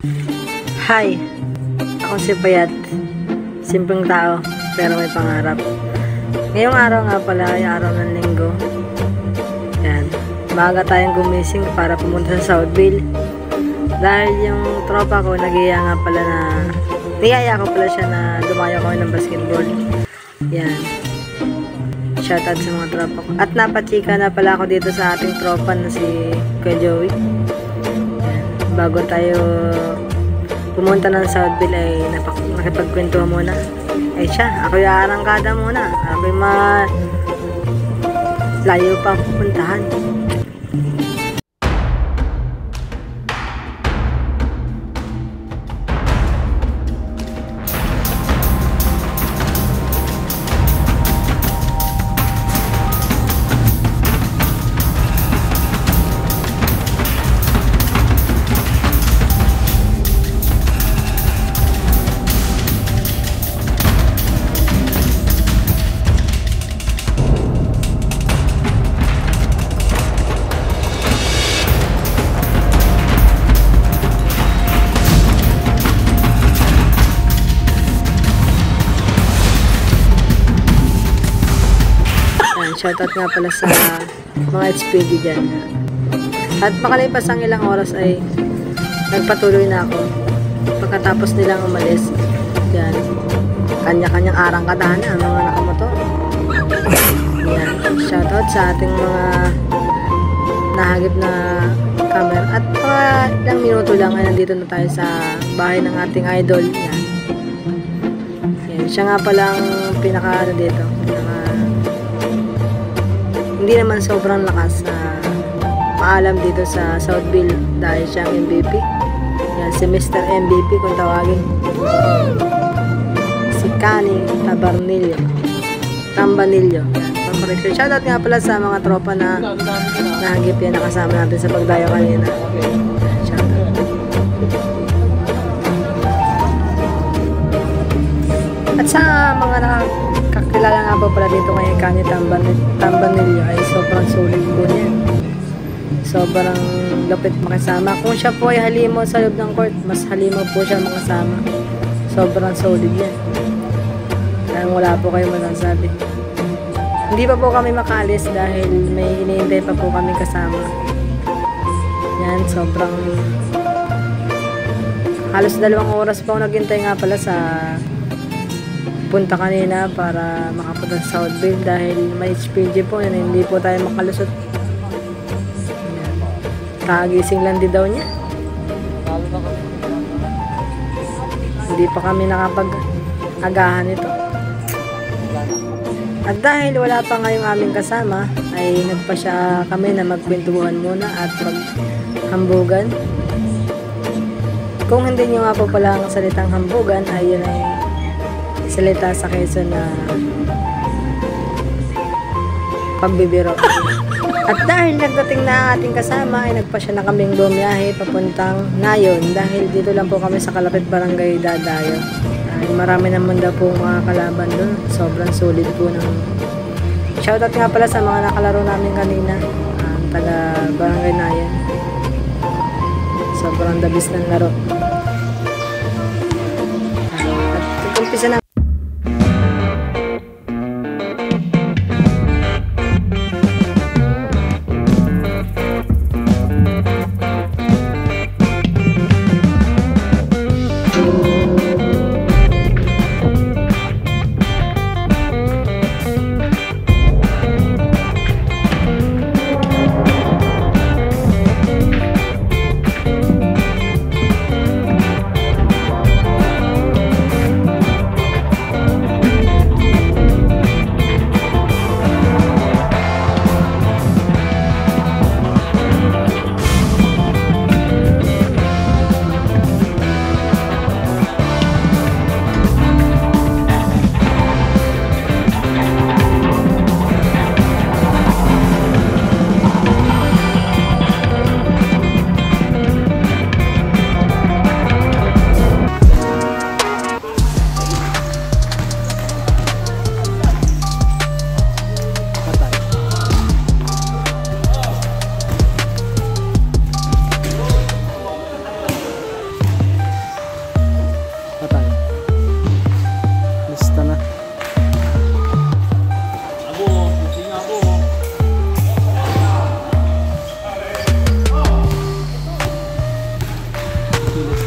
Hi! Ako si Payat. Simpleng tao, pero may pangarap. Ngayong araw nga pala ay araw ng linggo. Yan. Maaga tayong gumising para pumunta sa Southville. Dahil yung tropa ko, niyaya ko pala siya na dumayo kami ng basketball. Yan. Shoutout sa mga tropa ko. At napachika na pala ako dito sa ating tropa na si Kuya Joey. Yan. Bago tayo pumunta ng Southville ay nakipagkwentuhan muna. Ay siya, ako yung arangkada muna. Ako yung layo pa pupuntahan. Shoutout nga pala sa mga HPG dyan. At makalipas ang ilang oras ay nagpatuloy na ako. Pagkatapos nilang umalis, yan, kanya-kanyang arangkadahan na ang mga nakamotor. Yan. Shoutout sa ating mga nahagip na camera. At mga ilang minuto lang ay nandito na tayo sa bahay ng ating idol. Yan. Yan. Siya nga palang pinaka dito. Hindi naman sobrang lakas na paalam dito sa Southville dahil siyang MVP. Yan, si Mr. MVP kung tawagin. Si Cani Tambanillo. Yan, shoutout nga pala sa mga tropa na nahagip yan nakasama natin sa pagdayo kanina. Shoutout. At sa mga kakilala nga po pala dito kay Cani Tambanillo ay sobrang sulit po niya. Sobrang lapit makasama. Kung siya po ay halimo sa loob ng court, mas halimo po siya makasama. Sobrang solid niya. Kaya wala po kayo masasabi. Hindi pa po kami makaalis dahil may iniintay pa po kami kasama. Yan, sobrang halos 2 oras pa ako naghintay nga pala sa punta kanina para makapunta sa Southville dahil may HPG po yan, hindi po tayo makalusot. Kagising lang din daw niya. Hindi pa kami nakapag-agahan ito. At dahil wala pa ngayong aming kasama ay nagpasya kami na magkwentuhan muna at maghambugan. Kung hindi nyo nga po pala ang salitang hambugan ay yun ay salita sa Quezon na pambibiro. At dahil nagdating na ang ating kasama ay nagpasya na kaming bumiyahe papuntang Nayon dahil dito lang po kami sa kalapit barangay Dadayo. Marami naman daw po mga kalaban doon. Sobrang solid po ng shoutout nga pala sa mga nakalaro namin kanina, taga barangay Nayon. Sobrang dabis ng laro. At umpisa na katulad